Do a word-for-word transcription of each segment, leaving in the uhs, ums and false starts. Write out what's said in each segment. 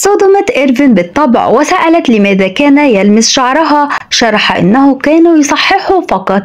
صدمت إيرفين بالطبع وسألت لماذا كان يلمس شعرها. شرح أنه كان يصححه فقط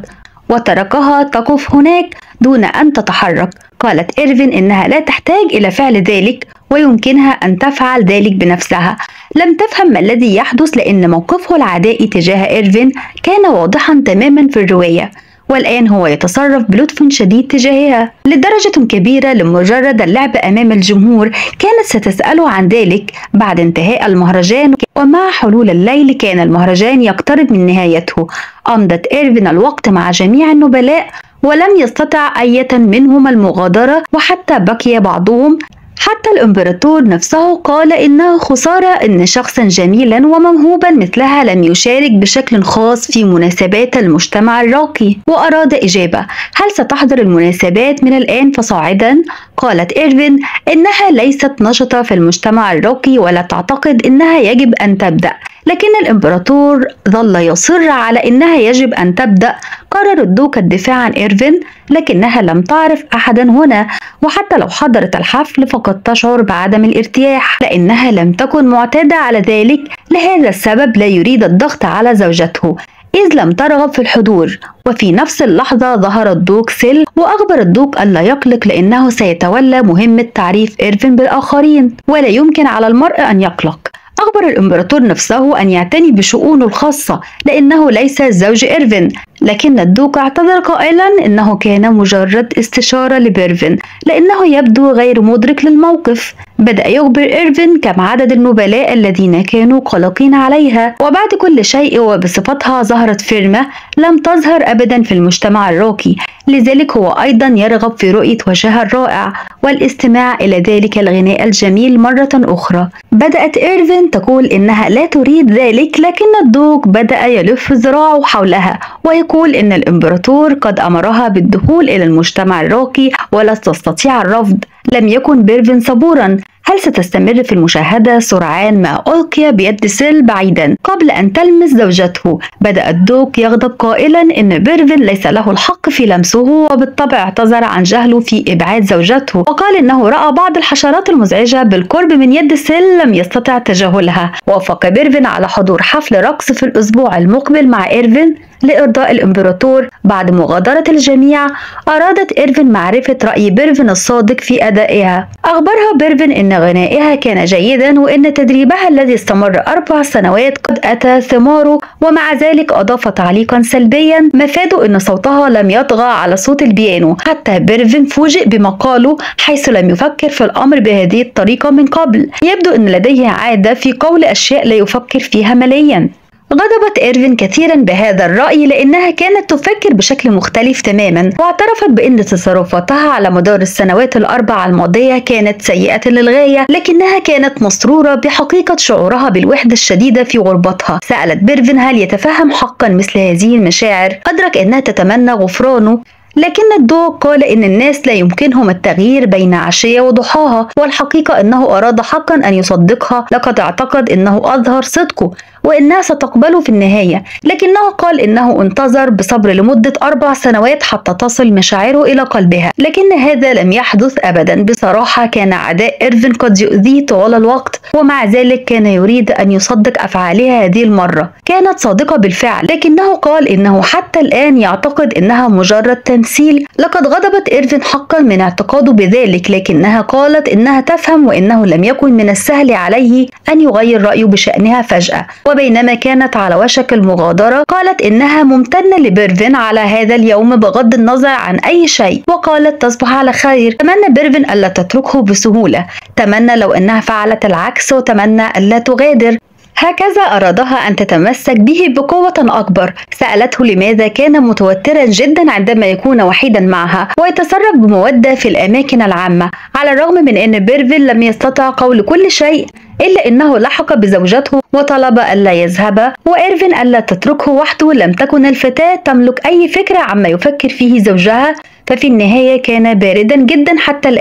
وتركها تقف هناك دون أن تتحرك. قالت إيرفين إنها لا تحتاج إلى فعل ذلك ويمكنها أن تفعل ذلك بنفسها. لم تفهم ما الذي يحدث لأن موقفه العدائي تجاه إيرفين كان واضحا تماما في الرواية، والآن هو يتصرف بلطف شديد تجاهها لدرجة كبيرة لمجرد اللعب أمام الجمهور. كانت ستسأله عن ذلك بعد انتهاء المهرجان، ومع حلول الليل كان المهرجان يقترب من نهايته. أمضت إيرفين الوقت مع جميع النبلاء ولم يستطع أية منهم المغادرة، وحتى بقي بعضهم. حتى الإمبراطور نفسه قال إنه خسارة إن شخصا جميلا وموهوبا مثلها لم يشارك بشكل خاص في مناسبات المجتمع الراقي، وأراد إجابة: هل ستحضر المناسبات من الآن فصاعدا؟ قالت إيرفين إنها ليست نشطة في المجتمع الراقي ولا تعتقد إنها يجب أن تبدأ، لكن الإمبراطور ظل يصر على إنها يجب أن تبدأ. قرر الدوق الدفاع عن إيرفين، لكنها لم تعرف أحدا هنا، وحتى لو حضرت الحفل فقد تشعر بعدم الارتياح لأنها لم تكن معتادة على ذلك. لهذا السبب لا يريد الضغط على زوجته إذ لم ترغب في الحضور. وفي نفس اللحظة ظهر الدوق سيل وأخبر الدوق ألا يقلق لأنه سيتولى مهمة تعريف إيرفين بالآخرين، ولا يمكن على المرء أن يقلق. أخبر الإمبراطور نفسه أن يعتني بشؤونه الخاصة لأنه ليس زوج إيرفين، لكن الدوق اعتذر قائلا إنه كان مجرد استشارة لبيرفين لأنه يبدو غير مدرك للموقف. بدأ يخبر إيرفين كم عدد النبلاء الذين كانوا قلقين عليها، وبعد كل شيء وبصفتها ظهرت فيرما لم تظهر أبدا في المجتمع الراقي، لذلك هو أيضا يرغب في رؤية وجهها الرائع والاستماع إلى ذلك الغناء الجميل مرة أخرى. بدأت إيرفين تقول إنها لا تريد ذلك، لكن الدوق بدأ يلف ذراعه حولها ويقول إن الإمبراطور قد أمرها بالدخول إلى المجتمع الراقي ولا تستطيع الرفض. لم يكن بيرفين صبورا. هل ستستمر في المشاهدة سرعان ما ألقي بيد سيل بعيدا قبل أن تلمس زوجته؟ بدأ الدوق يغضب قائلا إن بيرفين ليس له الحق في لمسه، وبالطبع اعتذر عن جهله في إبعاد زوجته، وقال إنه رأى بعض الحشرات المزعجة بالقرب من يد سيل لم يستطع تجاهلها. وافق بيرفين على حضور حفل رقص في الأسبوع المقبل مع إيرفين لإرضاء الإمبراطور. بعد مغادرة الجميع أرادت إيرفين معرفة رأي بيرفين الصادق في أدائها. أخبرها بيرفين إن غنائها كان جيدا وإن تدريبها الذي استمر أربع سنوات قد أتى ثماره، ومع ذلك أضاف تعليقا سلبيا مفاده إن صوتها لم يطغى على صوت البيانو. حتى بيرفين فوجئ بما قاله حيث لم يفكر في الأمر بهذه الطريقة من قبل. يبدو أن لديه عادة في قول أشياء لا يفكر فيها مليا. غضبت إيرفين كثيرا بهذا الرأي لأنها كانت تفكر بشكل مختلف تماما، واعترفت بأن تصرفاتها على مدار السنوات الأربع الماضية كانت سيئة للغاية، لكنها كانت مسرورة بحقيقة شعورها بالوحدة الشديدة في غربتها. سألت بيرفين هل يتفهم حقا مثل هذه المشاعر. أدرك أنها تتمنى غفرانه، لكن الدوق قال إن الناس لا يمكنهم التغيير بين عشية وضحاها، والحقيقة أنه أراد حقا أن يصدقها. لقد اعتقد أنه أظهر صدقه وإنها ستقبله في النهاية، لكنه قال إنه انتظر بصبر لمدة أربع سنوات حتى تصل مشاعره إلى قلبها، لكن هذا لم يحدث أبدا. بصراحة كان عداء إيرفين قد يؤذيه طوال الوقت، ومع ذلك كان يريد أن يصدق أفعالها هذه المرة. كانت صادقة بالفعل، لكنه قال إنه حتى الآن يعتقد إنها مجرد تمثيل. لقد غضبت إيرفين حقا من اعتقاده بذلك، لكنها قالت إنها تفهم وإنه لم يكن من السهل عليه أن يغير رأيه بشأنها فجأة. وبينما كانت على وشك المغادرة قالت إنها ممتنة لبيرفين على هذا اليوم بغض النظر عن أي شيء، وقالت تصبح على خير. تمنى بيرفين ألا تتركه بسهولة، تمنى لو أنها فعلت العكس، وتمنى ألا تغادر. هكذا أرادها أن تتمسك به بقوة أكبر. سألته لماذا كان متوترا جدا عندما يكون وحيدا معها ويتصرف بمودة في الأماكن العامة. على الرغم من أن بيرفين لم يستطع قول كل شيء، إلا أنه لحق بزوجته وطلب ألا يذهب، وإيرفين ألا تتركه وحده. لم تكن الفتاة تملك أي فكرة عما يفكر فيه زوجها، ففي النهاية كان باردا جدا حتى الآن.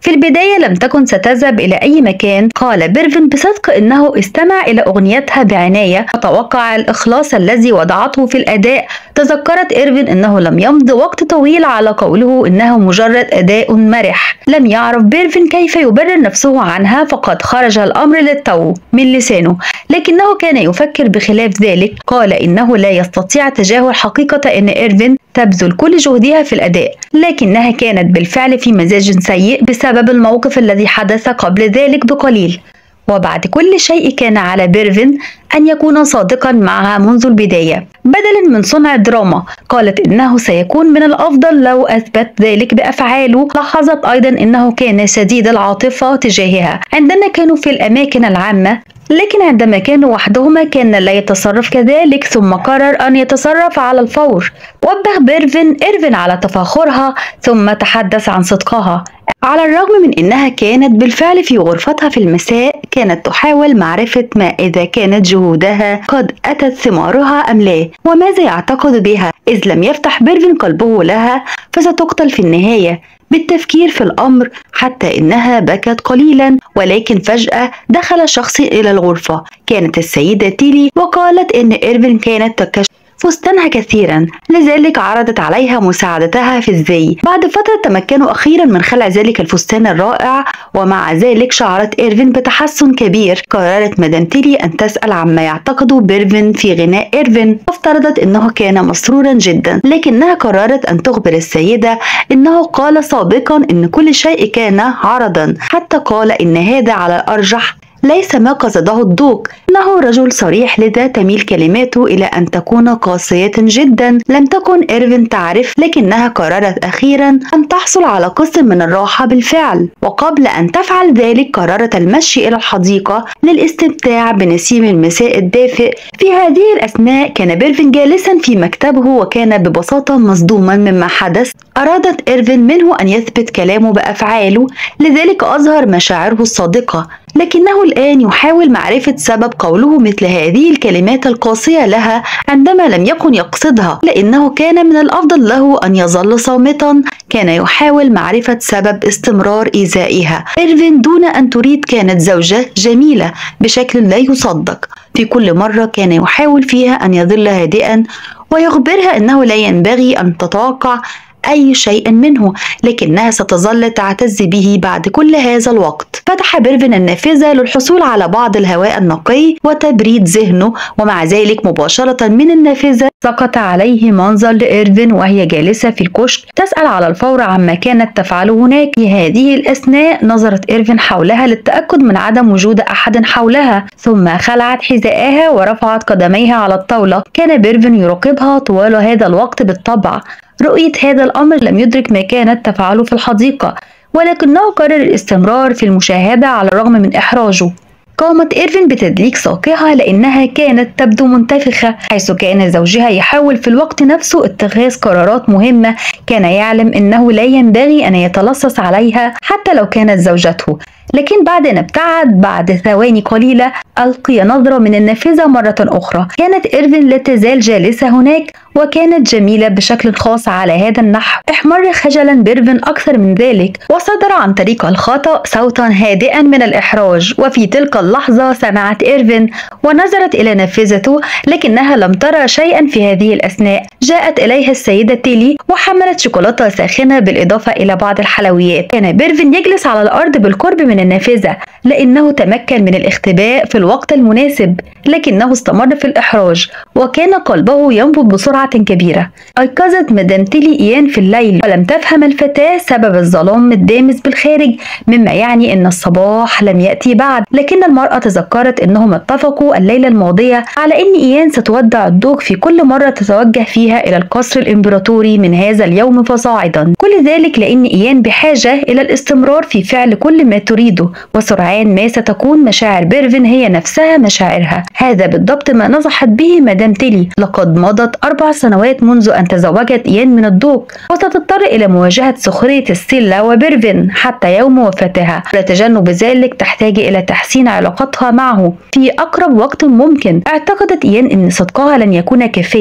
في البداية لم تكن ستذهب إلى أي مكان. قال بيرفين بصدق إنه استمع إلى أغنيتها بعناية وتوقع الإخلاص الذي وضعته في الأداء. تذكرت إيرفين أنه لم يمض وقت طويل على قوله إنه مجرد أداء مرح. لم يعرف بيرفين كيف يبرر نفسه عنها، فقد خرج الأمر للتو من لسانه، لكنه كان يفكر بخلاف ذلك. قال إنه لا يستطيع تجاهل حقيقة أن إيرفين تبذل كل جهدها في الأداء، لكنها كانت بالفعل في مزاج سيء بسبب الموقف الذي حدث قبل ذلك بقليل. وبعد كل شيء كان على بيرفين أن يكون صادقا معها منذ البداية بدلا من صنع دراما. قالت إنه سيكون من الأفضل لو أثبت ذلك بأفعاله. لاحظت أيضا أنه كان شديد العاطفة تجاهها عندما كانوا في الأماكن العامة، لكن عندما كانوا وحدهما كان لا يتصرف كذلك، ثم قرر أن يتصرف على الفور. وبخ بيرفين إيرفين على تفاخرها ثم تحدث عن صدقها. على الرغم من أنها كانت بالفعل في غرفتها في المساء، كانت تحاول معرفة ما إذا كانت جهودها قد أتت ثمارها أم لا، وماذا يعتقد بها. إذ لم يفتح بيرفين قلبه لها فستقتل في النهاية بالتفكير في الأمر، حتى إنها بكت قليلا. ولكن فجأة دخل شخص إلى الغرفة، كانت السيدة تيلي، وقالت إن إيرفين كانت تكشف فستانها كثيرا، لذلك عرضت عليها مساعدتها في الزي. بعد فترة تمكنوا أخيرا من خلع ذلك الفستان الرائع، ومع ذلك شعرت إيرفين بتحسن كبير. قررت مدام تيلي أن تسأل عما يعتقد بيرفين في غناء إيرفين، وافترضت أنه كان مسرورا جدا، لكنها قررت أن تخبر السيدة أنه قال سابقا أن كل شيء كان عرضا، حتى قال أن هذا على الأرجح ليس ما قصده الضوء، إنه رجل صريح، لذا تميل كلماته إلى أن تكون قاسية جدا. لم تكن إيرفين تعرف، لكنها قررت أخيرا أن تحصل على قسط من الراحة بالفعل، وقبل أن تفعل ذلك قررت المشي إلى الحديقة للاستمتاع بنسيم المساء الدافئ. في هذه الأثناء كان بيرفين جالسا في مكتبه، وكان ببساطة مصدوما مما حدث. أرادت إيرفين منه أن يثبت كلامه بأفعاله، لذلك أظهر مشاعره الصادقة، لكنه الآن يحاول معرفة سبب قوله مثل هذه الكلمات القاسية لها عندما لم يكن يقصدها، لأنه كان من الأفضل له أن يظل صامتا. كان يحاول معرفة سبب استمرار إيذائها. إيرفين دون أن تريد كانت زوجة جميلة بشكل لا يصدق. في كل مرة كان يحاول فيها أن يظل هادئا ويخبرها أنه لا ينبغي أن تتوقع أي شيء منه، لكنها ستظل تعتز به بعد كل هذا الوقت. فتح بيرفين النافذة للحصول على بعض الهواء النقي وتبريد ذهنه، ومع ذلك مباشرة من النافذة سقط عليه منظر لإيرفين وهي جالسة في الكشك تسأل على الفور عما كانت تفعله هناك. في هذه الأثناء نظرت إيرفين حولها للتأكد من عدم وجود أحد حولها، ثم خلعت حذائها ورفعت قدميها على الطاولة. كان بيرفين يراقبها طوال هذا الوقت بالطبع. رؤية هذا الأمر لم يدرك ما كانت تفعله في الحديقة، ولكنه قرر الاستمرار في المشاهدة على الرغم من إحراجه. قامت إيرفين بتدليك ساقها لأنها كانت تبدو منتفخة، حيث كان زوجها يحاول في الوقت نفسه اتخاذ قرارات مهمة. كان يعلم أنه لا ينبغي أن يتلصص عليها حتى لو كانت زوجته، لكن بعد أن ابتعد بعد ثواني قليلة ألقي نظرة من النافذة مرة أخرى. كانت إيرفين لا تزال جالسة هناك، وكانت جميلة بشكل خاص على هذا النحو. احمر خجلا بيرفين أكثر من ذلك، وصدر عن طريق الخطأ صوتا هادئا من الإحراج. وفي تلك اللحظة سمعت إيرفين ونظرت إلى نافذته، لكنها لم ترى شيئا. في هذه الأثناء جاءت إليها السيدة تيلي وحملت شوكولاتة ساخنة بالإضافة إلى بعض الحلويات. كان بيرفين يجلس على الأرض بالقرب من النافذة لأنه تمكن من الاختباء في الوقت المناسب، لكنه استمر في الإحراج وكان قلبه ينبض بسرعة كبيرة. أيقظت مدام تيلي إيان في الليل، ولم تفهم الفتاة سبب الظلام الدامس بالخارج، مما يعني أن الصباح لم يأتي بعد. لكن المرأة تذكرت أنهم اتفقوا الليلة الماضية على أن إيان ستودع الدوق في كل مرة تتوجه فيها إلى القصر الإمبراطوري من هذا اليوم فصاعدا. كل ذلك لأن إيان بحاجة إلى الاستمرار في فعل كل ما تريده، وسرعان ما ستكون مشاعر بيرفين هي نفسها مشاعرها. هذا بالضبط ما نصحت به مدام تيلي. لقد مضت أربع سنوات منذ أن تزوجت إيان من الدوق، وستضطر إلى مواجهة سخرية ستيلا وبيرفين حتى يوم وفاتها. لتجنب ذلك تحتاج إلى تحسين علاقتها معه في أقرب وقت ممكن. اعتقدت إيان أن صدقها لن يكون كافيا،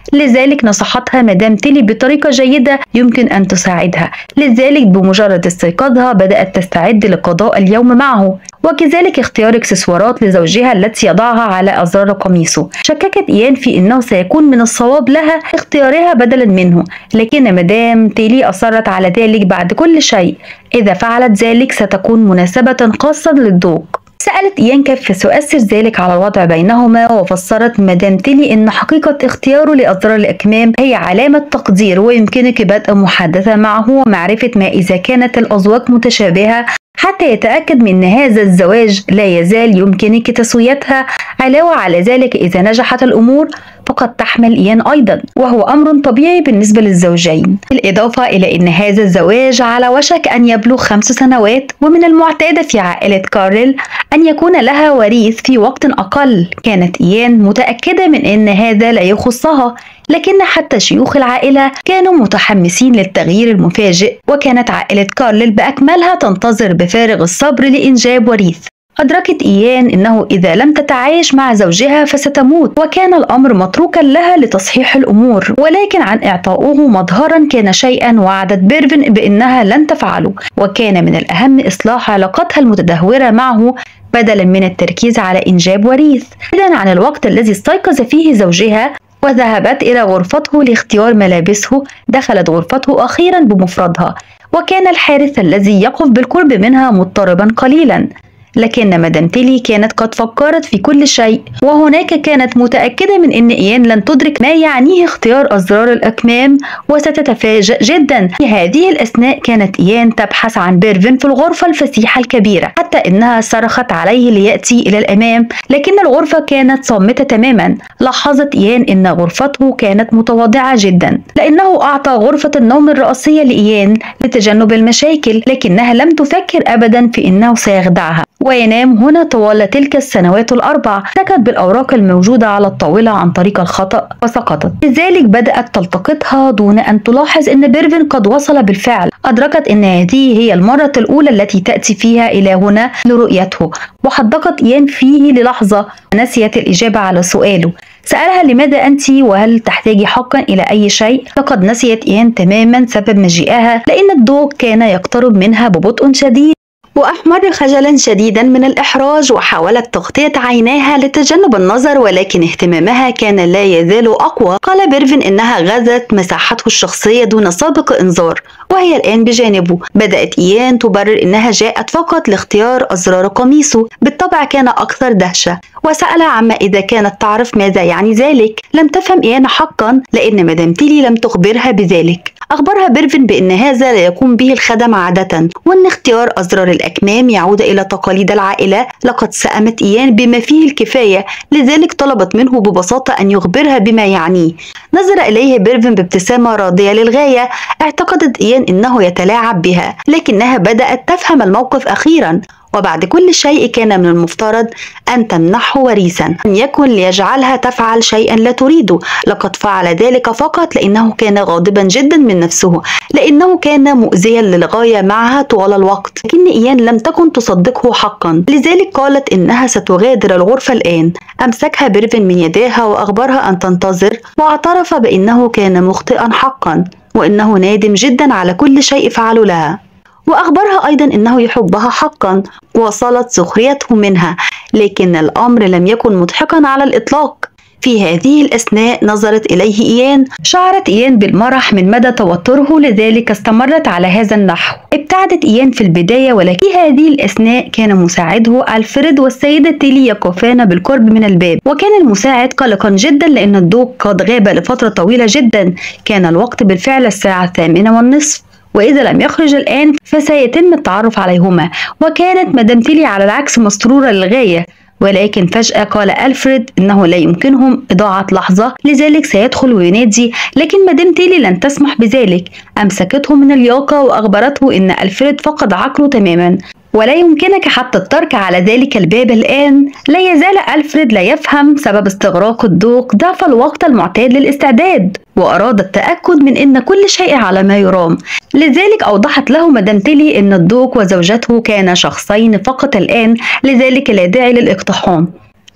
لذلك نصحتها مدام تيلي بطريقة جيدة يمكن أن تساعدها. لذلك بمجرد استيقاظها بدأت تستعد لقضاء اليوم معه، وكذلك اختيار اكسسوارات لزوجها التي يضعها على أزرار قميصه. شككت إيان في أنه سيكون من الصواب لها اختيارها بدلا منه، لكن مدام تيلي أصرت على ذلك. بعد كل شيء إذا فعلت ذلك ستكون مناسبة خاصة للذوق. سألت إيان كيف سيؤثر ذلك على الوضع بينهما، وفسرت مدام تيلي أن حقيقة اختياره لأزرار الأكمام هي علامة تقدير، ويمكنك بدء محادثة معه ومعرفة ما إذا كانت الأذواق متشابهة حتى يتأكد من أن هذا الزواج لا يزال يمكنك تسويتها. علاوة على ذلك إذا نجحت الأمور فقد تحمل إيان أيضا، وهو أمر طبيعي بالنسبة للزوجين، بالإضافة إلى أن هذا الزواج على وشك أن يبلغ خمس سنوات، ومن المعتاد في عائلة كارل أن يكون لها وريث في وقت أقل. كانت إيان متأكدة من أن هذا لا يخصها، لكن حتى شيوخ العائلة كانوا متحمسين للتغيير المفاجئ، وكانت عائلة كارل بأكملها تنتظر بفارغ الصبر لإنجاب وريث. أدركت إيان أنه إذا لم تتعايش مع زوجها فستموت، وكان الأمر متروكا لها لتصحيح الأمور، ولكن عن إعطاؤه مظهرا كان شيئا وعدت بيرفين بأنها لن تفعله، وكان من الأهم إصلاح علاقتها المتدهورة معه بدلا من التركيز على إنجاب وريث. بعيدا عن الوقت الذي استيقظ فيه زوجها وذهبت إلى غرفته لاختيار ملابسه، دخلت غرفته أخيرا بمفردها، وكان الحارس الذي يقف بالقرب منها مضطربا قليلا. لكن مدام تيلي كانت قد فكرت في كل شيء، وهناك كانت متأكدة من أن إيان لن تدرك ما يعنيه اختيار أزرار الأكمام، وستتفاجأ جدا. في هذه الأثناء كانت إيان تبحث عن بيرفين في الغرفة الفسيحة الكبيرة، حتى إنها صرخت عليه ليأتي إلى الأمام، لكن الغرفة كانت صامتة تماما. لاحظت إيان أن غرفته كانت متواضعة جدا، لأنه أعطى غرفة النوم الرئيسية لإيان لتجنب المشاكل، لكنها لم تفكر أبدا في أنه سيخدعها وينام هنا طوال تلك السنوات الأربع. سكت بالأوراق الموجودة على الطاولة عن طريق الخطأ وسقطت. لذلك بدأت تلتقطها دون أن تلاحظ أن بيرفين قد وصل بالفعل. أدركت أن هذه هي المرة الأولى التي تأتي فيها إلى هنا لرؤيته، وحدقت إيان فيه للحظة. نسيت الإجابة على سؤاله. سألها لماذا أنت وهل تحتاجي حقا إلى أي شيء؟ لقد نسيت إيان تماما سبب مجيئها، لأن الضوء كان يقترب منها ببطء شديد، وأحمر خجلا شديدا من الإحراج، وحاولت تغطية عينيها لتجنب النظر، ولكن اهتمامها كان لا يزال أقوى. قال بيرفين إنها غزت مساحته الشخصية دون سابق إنذار، وهي الآن بجانبه. بدأت إيان تبرر إنها جاءت فقط لاختيار أزرار قميصه. بالطبع كان أكثر دهشة، وسأل عما إذا كانت تعرف ماذا يعني ذلك. لم تفهم إيان حقا، لأن مدام تيلي لم تخبرها بذلك. أخبرها بيرفين بأن هذا لا يقوم به الخدم عادة، وأن اختيار أزرار الأكمام يعود إلى تقاليد العائلة. لقد سأمت إيان بما فيه الكفاية، لذلك طلبت منه ببساطة أن يخبرها بما يعنيه. نظر إليه بيرفين بابتسامة راضية للغاية. اعتقدت إيان أنه يتلاعب بها، لكنها بدأت تفهم الموقف أخيرا. وبعد كل شيء كان من المفترض أن تمنحه وريثا، لم يكن ليجعلها تفعل شيئا لا تريده. لقد فعل ذلك فقط لأنه كان غاضبا جدا من نفسه، لأنه كان مؤذيا للغاية معها طوال الوقت. لكن إيان لم تكن تصدقه حقا، لذلك قالت إنها ستغادر الغرفة الآن. أمسكها بيرفين من يديها وأخبرها أن تنتظر، واعترف بأنه كان مخطئا حقا، وإنه نادم جدا على كل شيء فعله لها. وأخبرها أيضا أنه يحبها حقا. وصلت سخريته منها، لكن الأمر لم يكن مضحكا على الإطلاق. في هذه الأثناء نظرت إليه إيان. شعرت إيان بالمرح من مدى توتره، لذلك استمرت على هذا النحو. ابتعدت إيان في البداية، ولكن في هذه الأثناء كان مساعده ألفريد والسيدة تيلي يقفان بالقرب من الباب، وكان المساعد قلقا جدا لأن الضوء قد غاب لفترة طويلة جدا. كان الوقت بالفعل الساعة الثامنة والنصف، وإذا لم يخرج الآن فسيتم التعرف عليهما. وكانت مدام تيلي على العكس مسرورة للغاية، ولكن فجأة قال ألفريد إنه لا يمكنهم إضاعة لحظة، لذلك سيدخل وينادي. لكن مدام تيلي لن تسمح بذلك. أمسكته من الياقة وأخبرته إن ألفريد فقد عقله تماما، ولا يمكنك حتى الترك على ذلك الباب الآن. لا يزال ألفريد لا يفهم سبب استغراق الضوء ضعف الوقت المعتاد للاستعداد، وأراد التأكد من أن كل شيء على ما يرام. لذلك أوضحت له مدام تيلي أن الضوء وزوجته كانا شخصين فقط الآن، لذلك لا داعي للاقتحام.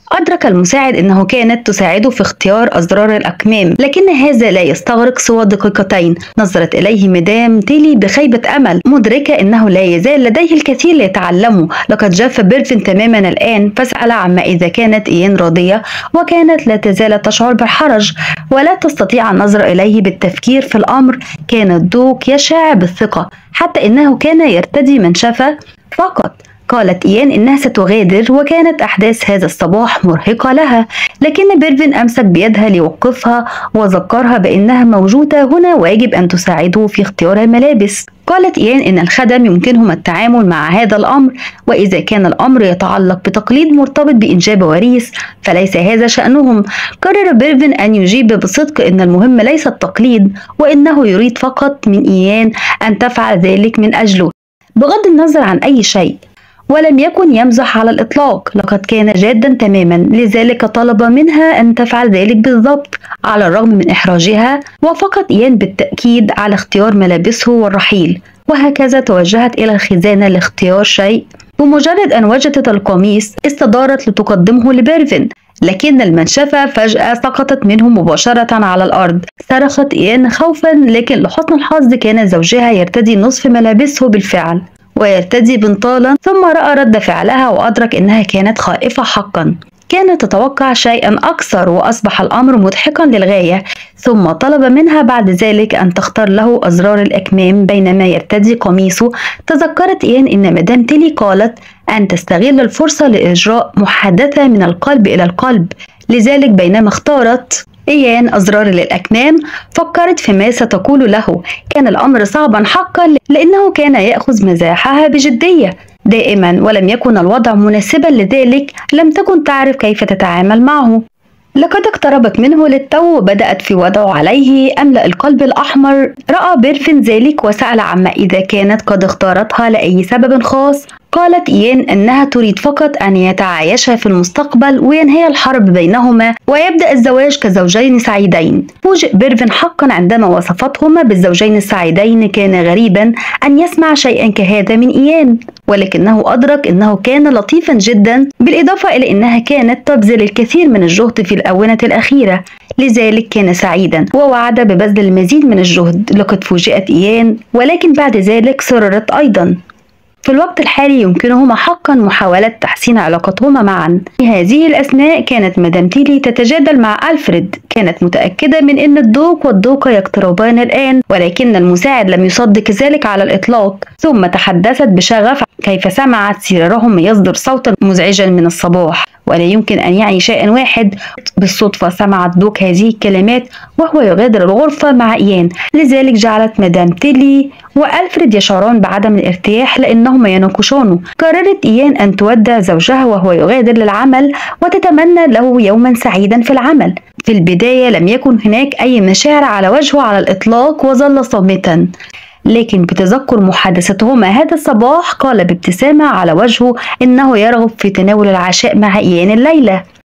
أدرك المساعد أنه كانت تساعده في اختيار أزرار الأكمام، لكن هذا لا يستغرق سوى دقيقتين. نظرت إليه مدام تيلي بخيبة أمل، مدركة أنه لا يزال لديه الكثير ليتعلمه. لقد جاف بيرفين تماما الآن، فسأل عما إذا كانت إيان راضية، وكانت لا تزال تشعر بالحرج ولا تستطيع النظر إليه بالتفكير في الأمر. كان الضوء يشع بالثقة حتى إنه كان يرتدي منشفة فقط. قالت إيان إنها ستغادر، وكانت أحداث هذا الصباح مرهقة لها، لكن بيرفين أمسك بيدها ليوقفها وذكرها بأنها موجودة هنا ويجب أن تساعده في اختيار الملابس. قالت إيان إن الخدم يمكنهم التعامل مع هذا الأمر، وإذا كان الأمر يتعلق بتقليد مرتبط بإنجاب وريث فليس هذا شأنهم. قرر بيرفين أن يجيب بصدق إن المهم ليس التقليد، وإنه يريد فقط من إيان أن تفعل ذلك من أجله بغض النظر عن أي شيء. ولم يكن يمزح على الإطلاق، لقد كان جادا تماما، لذلك طلب منها أن تفعل ذلك بالضبط على الرغم من إحراجها. وافقت إيان بالتأكيد على اختيار ملابسه والرحيل، وهكذا توجهت إلى الخزانة لاختيار شيء. بمجرد أن وجدت القميص استدارت لتقدمه لبيرفين، لكن المنشفة فجأة سقطت منه مباشرة على الأرض. صرخت إيان خوفا، لكن لحسن الحظ كان زوجها يرتدي نصف ملابسه بالفعل ويرتدي بنطالا، ثم رأى رد فعلها وأدرك أنها كانت خائفة حقا. كانت تتوقع شيئا أكثر، وأصبح الأمر مضحكا للغاية. ثم طلب منها بعد ذلك أن تختار له أزرار الأكمام بينما يرتدي قميصه. تذكرت إيان أن مدام تيلي قالت أن تستغل الفرصة لإجراء محادثة من القلب إلى القلب، لذلك بينما اختارت إيان أزرار للأكمام فكرت فيما ستقول له. كان الأمر صعبا حقا، لأنه كان يأخذ مزاحها بجدية دائما، ولم يكن الوضع مناسبا، لذلك لم تكن تعرف كيف تتعامل معه. لقد اقتربت منه للتو وبدأت في وضعه عليه أملأ القلب الأحمر. رأى بيرفين ذلك وسأل عما إذا كانت قد اختارتها لأي سبب خاص. قالت إيان أنها تريد فقط أن يتعايشا في المستقبل وينهي الحرب بينهما ويبدأ الزواج كزوجين سعيدين. فوجئ بيرفين حقا عندما وصفتهما بالزوجين السعيدين. كان غريبا أن يسمع شيئا كهذا من إيان، ولكنه أدرك أنه كان لطيفا جدا، بالإضافة إلى أنها كانت تبذل الكثير من الجهد في الآونة الأخيرة، لذلك كان سعيدا ووعد ببذل المزيد من الجهد. لقد فوجئت إيان، ولكن بعد ذلك سررت أيضا. في الوقت الحالي يمكنهما حقا محاولة تحسين علاقتهما معا. في هذه الأثناء كانت مدام تيلي تتجادل مع ألفريد. كانت متأكدة من أن الدوق والدوقة يقتربان الآن، ولكن المساعد لم يصدق ذلك على الإطلاق. ثم تحدثت بشغف كيف سمعت سريرهم يصدر صوتا مزعجا من الصباح، ولا يمكن أن يعني شيئا واحد. بالصدفة سمعت دوك هذه الكلمات وهو يغادر الغرفة مع إيان، لذلك جعلت مدام تيلي وألفريد يشعرون بعدم الارتياح لأنهما يناقشونه. قررت إيان أن تودع زوجها وهو يغادر للعمل وتتمنى له يوما سعيدا في العمل. في البداية لم يكن هناك أي مشاعر على وجهه على الإطلاق، وظل صامتا، لكن بتذكر محادثتهما هذا الصباح قال بابتسامة على وجهه إنه يرغب في تناول العشاء مع إيان الليلة.